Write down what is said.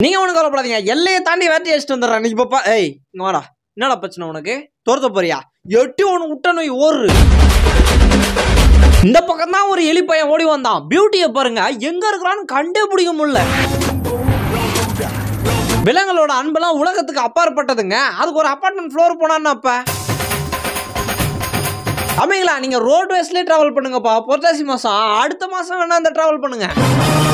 நீங்க ஒன்றும் கவலைப்படாதீங்க, எல்லையை தாண்டி வேட்டி அடிச்சுட்டு வந்துடுறேன். நீ பாப்பா, ஏய் இங்க வாடா, என்னடா பிரச்சனை உனக்கு? தோர்த்த போறியா? எட்டி ஒன்று விட்ட நோய் ஓடு. இந்த பக்கம் தான் ஒரு எலி பையன் ஓடி வந்தான். பியூட்டியை பாருங்க, எங்க இருக்கிறான்னு கண்டே பிடிக்க முடியல. விலங்குகளோட அன்பெல்லாம் உலகத்துக்கு அப்பாற்பட்டதுங்க. அதுக்கு ஒரு அபார்ட்மெண்ட் ஃப்ளோர் போனான்னு அப்ப அமைங்களா, நீங்க ரோட் வேஸ்ட்லேயே டிராவல் பண்ணுங்கப்பா. புரட்டாசி மாசம், அடுத்த மாசம் வேணா அந்த டிராவல் பண்ணுங்க.